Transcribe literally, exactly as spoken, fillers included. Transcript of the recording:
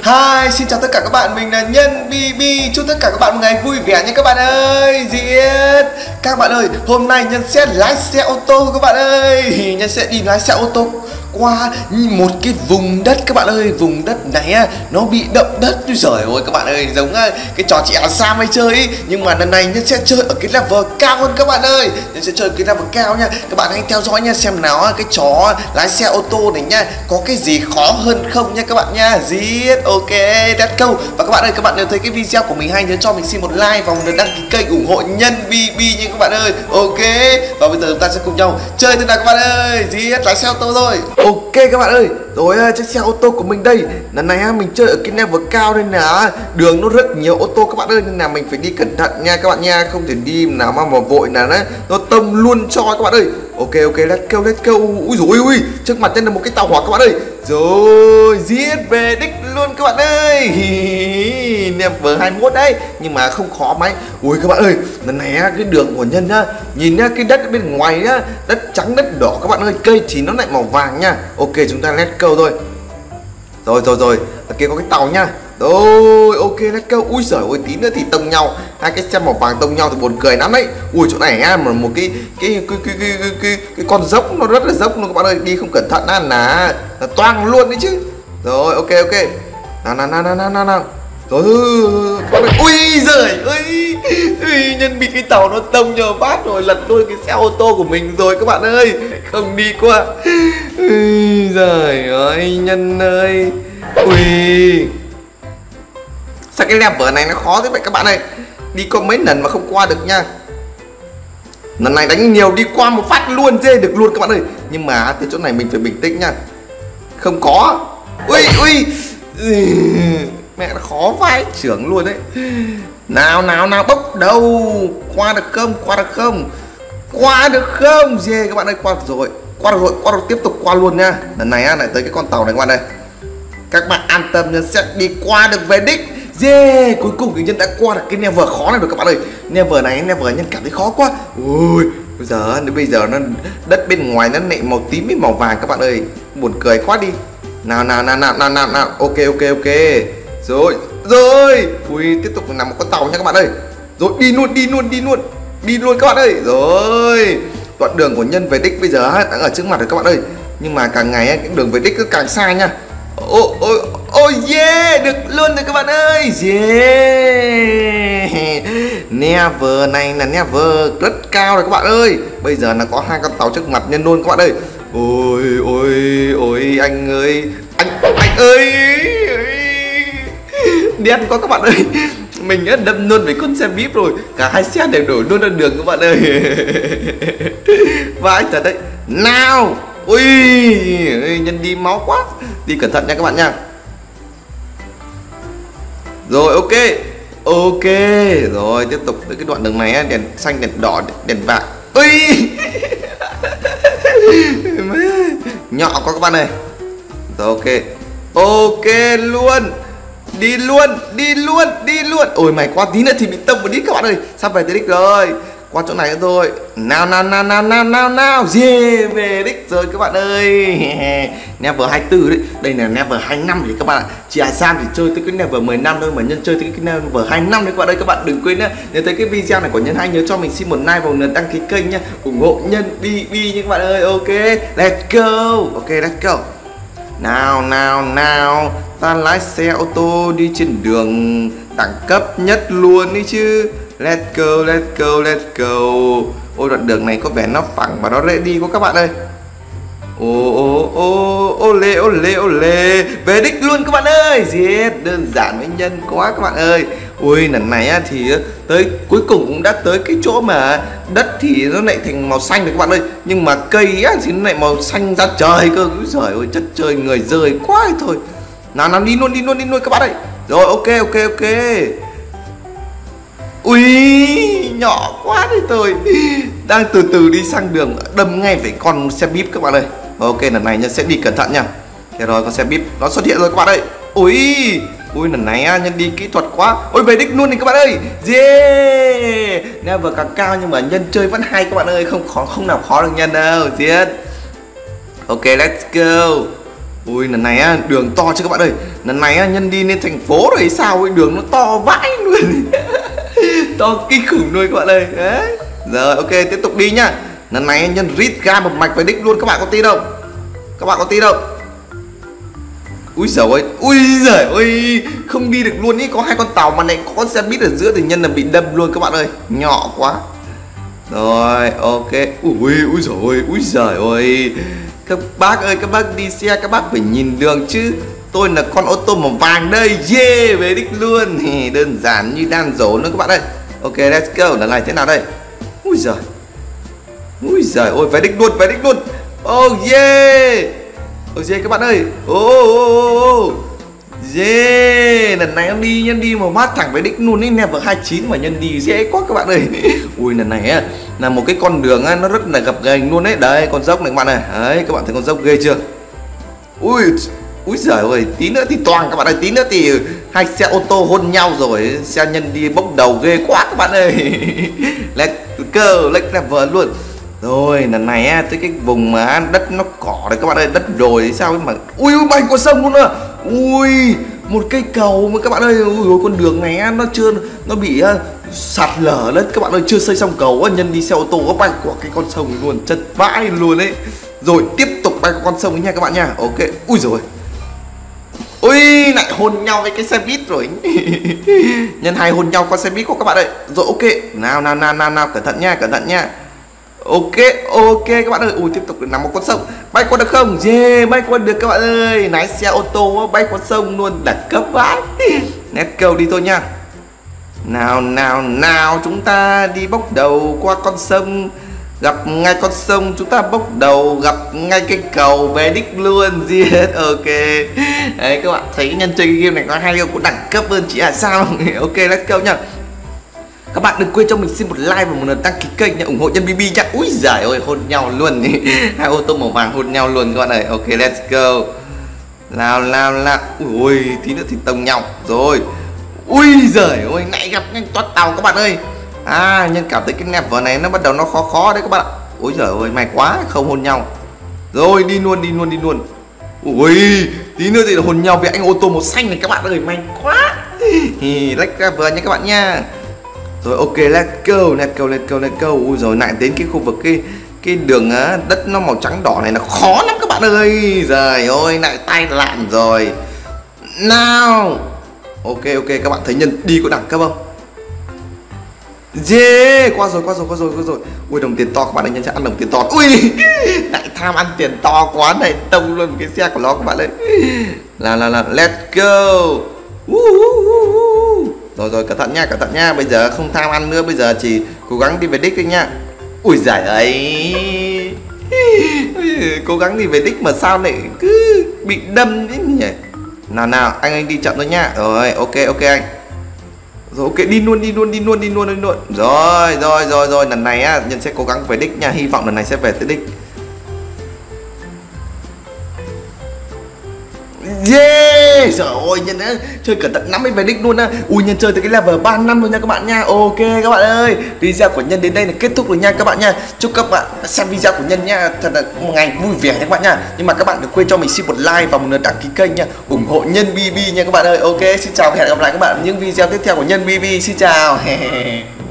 Hi, xin chào tất cả các bạn, mình là Nhân bê bê. Chúc tất cả các bạn một ngày vui vẻ nha các bạn ơi. Giết. Các bạn ơi, hôm nay Nhân sẽ lái xe ô tô các bạn ơi. Nhân sẽ đi lái xe ô tô qua một cái vùng đất các bạn ơi. Vùng đất này á, nó bị động đất. Trời ơi các bạn ơi, giống cái trò chị Hà Sam hay chơi ý. Nhưng mà lần này Nhân sẽ chơi ở cái level cao hơn các bạn ơi. Nhân sẽ chơi cái level cao nha. Các bạn hãy theo dõi nha, xem nào cái trò lái xe ô tô này nha, có cái gì khó hơn không nha các bạn nha. Giết. Ok, let's go. Và các bạn ơi, các bạn nếu thấy cái video của mình hay nhớ cho mình xin một like và một lượt đăng ký kênh ủng hộ Nhân bê bê nha các bạn ơi. Ok. Và bây giờ chúng ta sẽ cùng nhau chơi thế nào các bạn ơi. Giết, lái xe ô tô thôi. Ok các bạn ơi, rồi chiếc xe ô tô của mình đây. Lần này mình chơi ở cái level cao nên là đường nó rất nhiều ô tô các bạn ơi, nên là mình phải đi cẩn thận nha các bạn nha, không thể đi nào mà mà vội là nó nó tông luôn cho các bạn ơi. Ok ok, let's go let's go. Ui dồi ui, trước mặt đây là một cái tàu hỏa các bạn ơi. Rồi giết về đích luôn các bạn ơi. Level hai mươi mốt đấy, nhưng mà không khó mấy. Ui các bạn ơi, lần này cái đường của Nhân á, nhìn nhá, cái đất bên ngoài á, đất trắng đất đỏ các bạn ơi, cây thì nó lại màu vàng nha. Ok, chúng ta let's go thôi. Rồi rồi rồi, ở kia có cái tàu nha. Rồi ok, let's go. Ui giời ơi, tí nữa thì tông nhau, hai cái xe màu vàng tông nhau thì buồn cười lắm đấy. Ui chỗ này á, mà một cái cái cái cái cái cái, cái, cái con dốc nó rất là dốc luôn các bạn ơi, đi không cẩn thận á là, là toang luôn đấy chứ. Rồi ok ok, nào nào nào nào nào nào. Rồi các bạn ơi. Ui giời ơi, ui, Nhân bị cái tàu nó tông nhờ bát rồi, lật đôi cái xe ô tô của mình rồi các bạn ơi, không đi qua. Ui giời ơi Nhân ơi. Ui, sao cái level này nó khó thế vậy các bạn ơi, đi có mấy lần mà không qua được nha. Lần này đánh nhiều đi qua một phát luôn, dê được luôn các bạn ơi. Nhưng mà từ chỗ này mình phải bình tĩnh nha, không có. Ui ui, mẹ nó khó vãi trưởng luôn đấy. Nào nào nào, bốc đầu, qua được không, qua được không, qua được không. Dê các bạn ơi, qua được rồi, qua được rồi, qua được, tiếp tục qua luôn nha. Lần này á, lại tới cái con tàu này các bạn ơi. Các bạn an tâm, Nhân sẽ đi qua được về đích. Yeah, cuối cùng thì Nhân đã qua được cái level khó này rồi các bạn ơi. Level này, level Nhân cảm thấy khó quá. Ui, bây giờ đến bây giờ nó đất bên ngoài nó lại màu tím với màu vàng các bạn ơi, buồn cười quá đi. Nào nào nào nào nào nào nào. Ok ok ok. Rồi rồi. Ui, tiếp tục nằm một con tàu nha các bạn ơi. Rồi đi luôn đi luôn đi luôn đi luôn các bạn ơi. Rồi đoạn đường của Nhân về đích bây giờ đang ở trước mặt rồi các bạn ơi, nhưng mà càng ngày cái đường về đích cứ càng xa nha. Ôi ôi ôi yeah, được luôn rồi các bạn ơi. Yeah, level này là level rất cao rồi các bạn ơi. Bây giờ là có hai con tàu trước mặt Nhân luôn các bạn ơi. Ôi ôi ôi anh ơi, anh anh ơi, đen quá các bạn ơi. Mình đã đâm luôn với con xe vip rồi, cả hai xe đều đổi luôn ra đường các bạn ơi. Vãi thật đấy. Nào. Ui, Nhân đi máu quá, đi cẩn thận nha các bạn nha. Rồi ok ok, rồi tiếp tục tới cái đoạn đường này, đèn xanh đèn đỏ đèn vàng. Ui nhỏ quá các bạn ơi. Rồi ok ok luôn, đi luôn đi luôn đi luôn. Ôi mày qua tí nữa thì bị tông một đít các bạn ơi, sắp về tới đích rồi, qua chỗ này nữa thôi. Nào nào nào nào nào nào nào. Yeah, về đích rồi các bạn ơi. Level hai mươi tư đấy, đây là level hai mươi lăm thì các bạn ạ. Chị Hà Sam thì chơi tới cái level mười năm thôi, mà Nhân chơi tới cái level hai mươi lăm đấy các bạn ơi. Các bạn đừng quên nhá, nếu thấy cái video này của Nhân hay nhớ cho mình xin một like và một lượt đăng ký kênh nha, ủng hộ Nhân bê bê nha các bạn ơi. Ok, let's go. Ok, let's go. Nào nào nào, ta lái xe ô tô đi trên đường đẳng cấp nhất luôn đấy chứ. Let's go, let's go, let's go. Ôi đoạn đường này có vẻ nó phẳng và nó dễ đi quá các bạn ơi. Ô ô ô ô lê ô lê ô lê, về đích luôn các bạn ơi. Giết, đơn giản với Nhân quá các bạn ơi. Ui lần này á, thì tới cuối cùng cũng đã tới cái chỗ mà đất thì nó lại thành màu xanh rồi các bạn ơi, nhưng mà cây á thì nó lại màu xanh ra trời cơ. Trời ơi chất trời người rơi quá thôi. Nào nào đi luôn đi luôn đi luôn các bạn ơi. Rồi ok ok ok. Ui nhỏ quá đi tôi, đang từ từ đi sang đường đâm ngay phải con xe bíp các bạn ơi. Ok lần này Nhân sẽ đi cẩn thận nha. Thế rồi, con xe bíp nó xuất hiện rồi các bạn ơi. Ui ui lần này Nhân đi kỹ thuật quá. Ôi về đích luôn thì các bạn ơi. Yeah, level càng cao nhưng mà Nhân chơi vẫn hay các bạn ơi, không khó, không nào khó được Nhân đâu. Giết. Ok let's go. Ui lần này á, đường to chứ các bạn ơi. Lần này á, nhân đi lên thành phố rồi sao ấy, đường nó to vãi luôn. To kinh khủng luôn các bạn ơi. Đấy. Rồi ok, tiếp tục đi nhá. Lần này nhân rít ga một mạch về đích luôn, các bạn có tin không? Các bạn có tin không? Ui giời ơi, ui giời ơi, không đi được luôn ý, có hai con tàu mà này có con xe buýt ở giữa thì nhân là bị đâm luôn các bạn ơi, nhỏ quá. Rồi, ok. Ui ui giời ơi, ui giời ơi. Các bác ơi, các bác đi xe các bác phải nhìn đường chứ. Tôi là con ô tô màu vàng đây, yeah, về đích luôn. Đơn giản như đan dấu luôn các bạn ơi. Ok, let's go, lần này thế nào đây? Ui giời. Ui giời ơi, về đích luôn, về đích luôn. Oh yeah. Oh yeah các bạn ơi. Oh, oh, oh. Yeah, lần này em đi nhân đi mà mát thẳng về đích luôn ấy, level hai mươi chín mà nhân đi dễ quá các bạn ơi. Ui lần này á là một cái con đường á, nó rất là gập ghềnh luôn đấy. Đây con dốc này các bạn này. Đấy các bạn thấy con dốc ghê chưa? Ui ui giời ơi, tí nữa thì toàn các bạn ơi, tí nữa thì hai xe ô tô hôn nhau rồi, xe nhân đi bốc đầu ghê quá các bạn ơi. Let's go, let's level luôn. Rồi lần này á, tới cái vùng mà đất nó cỏ đấy các bạn ơi, đất đồi sao ấy mà. Ui ui bay qua sông luôn à. Ui một cây cầu mà các bạn ơi. Ui con đường này á, nó chưa nó bị uh, sạt lở đấy các bạn ơi, chưa xây xong cầu á, nhân đi xe ô tô có bay qua cái con sông luôn, chất vãi luôn đấy. Rồi tiếp tục bay qua con sông ấy nha các bạn nha. Ok. Ui rồi. Ui lại hôn nhau với cái xe buýt rồi. Nhân hai hôn nhau con xe buýt của các bạn ơi. Rồi ok. Nào nào nào nào nào, cẩn thận nha, cẩn thận nha. Ok, ok các bạn ơi. Ui tiếp tục nằm một con sông. Bay qua được không? Yeah, bay qua được các bạn ơi. Lái xe ô tô bay qua sông luôn, đặt cấp vãi. Let's go đi thôi nha. Nào nào nào, chúng ta đi bốc đầu qua con sông. Gặp ngay con sông chúng ta bốc đầu, gặp ngay cái cầu về đích luôn. Yeah, ok. Đấy các bạn thấy nhân chơi cái game này có hay không, có đẳng cấp hơn chị à sao? Ok, let's go nha. Các bạn đừng quên cho mình xin một like và một lượt đăng ký kênh để ủng hộ nhân bê bê nha. Úi giời ơi, hôn nhau luôn. Hai ô tô màu vàng hôn nhau luôn các bạn ơi. Ok, let's go. Nào nào nào. Ui tí nữa thì tông nhau rồi. Ui giời ơi, nãy gặp nhanh toát tàu các bạn ơi. À nhân cảm thấy cái level này nó bắt đầu nó khó khó đấy các bạn ạ. Ui giời ơi, may quá không hôn nhau. Rồi đi luôn đi luôn đi luôn. Ui tí nữa thì là hôn nhau với anh ô tô màu xanh này các bạn ơi, may quá. Like level nha các bạn nha. Rồi ok, let's go, let's go, let's go, let's go. Ui rồi lại đến cái khu vực cái cái đường á, đất nó màu trắng đỏ này là khó lắm các bạn ơi. Trời ơi, lại tay lạn rồi. Nào. Ok ok, các bạn thấy nhân đi có đẳng cấp không? Yeah, qua rồi, qua rồi, qua rồi, qua rồi. Ui đồng tiền to các bạn ơi, nhân sẽ ăn đồng tiền to. Ui, lại tham ăn tiền to quá này, tông luôn cái xe của nó các bạn ơi. Là là là, let's go. Uh, uh, uh, uh. Rồi rồi, cẩn thận nha, cẩn thận nha. Bây giờ không tham ăn nữa, bây giờ chỉ cố gắng đi về đích thôi nha. Ui giời ấy. Cố gắng đi về đích mà sao lại cứ bị đâm thế nhỉ. Nào nào, anh anh đi chậm thôi nha. Rồi, ok ok anh. Rồi ok, đi luôn đi luôn đi luôn đi luôn đi luôn. Rồi rồi rồi rồi, lần này á nhân sẽ cố gắng về đích nha, hy vọng lần này sẽ về tới đích. Yeah, trời ơi, nhân đã chơi cẩn thận lắm mới về đích luôn á. Ui nhân chơi tới cái level ba năm rồi nha các bạn nha. Ok các bạn ơi, video của nhân đến đây là kết thúc rồi nha các bạn nha. Chúc các bạn xem video của nhân nha, thật là một ngày vui vẻ nha các bạn nha. Nhưng mà các bạn đừng quên cho mình xin một like và một lượt đăng ký kênh nha, ủng hộ nhân bê bê nha các bạn ơi. Ok, xin chào và hẹn gặp lại các bạn ở những video tiếp theo của nhân bê bê. Xin chào.